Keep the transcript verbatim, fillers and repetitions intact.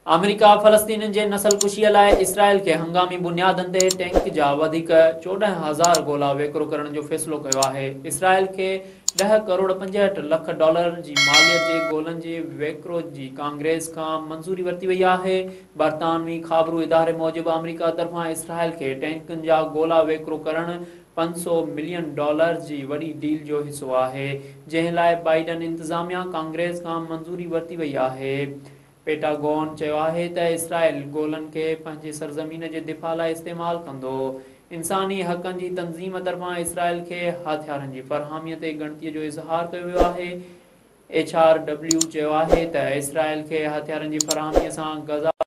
America फ़लस्तीनियुनि जे नस्लकुशीअ लाइ Israel खे हंगामी बुनियादनि ते टैंक जा वधीक चोॾहं हज़ार ॻोल्हा वेकिरो करण जो फ़ैसिलो कयो आहे। इसराइल खे ॾह करोड़ पंजहठि लख डॉलर जी मालियत जे ॻोल्हनि जे वेकिरो जी कांग्रेस खां मंज़ूरी वरिती वई आहे। बरतानवी ख़ाबरू इदारे मूजिबि अमेरिका तरफ़ां इसराइल खे टैंकनि जा ॻोल्हा वेकिरो करणु पंज सौ मिलियन डॉलर जी वॾी डील जो हिसो आहे, जंहिं लाइ बाइडन इंतज़ामिया कांग्रेस खां मंज़ूरी वरिती वई आहे। पेंटागन चयो आहे त इसराइल ॻोल्हनि खे पंहिंजे सरज़मीन जे दिफ़ा लाइ इस्तेमालु कंदो। इंसानी हक़नि जी तंज़ीम तरफ़ां इसराइल खे हथियारनि जी फ़रहामीअ ते ॻणतीअ जो इज़हार कयो वियो आहे। एच आर डब्ल्यू चयो आहे त इसराइल खे हथियारनि जी फ़रहामीअ सां गज़ा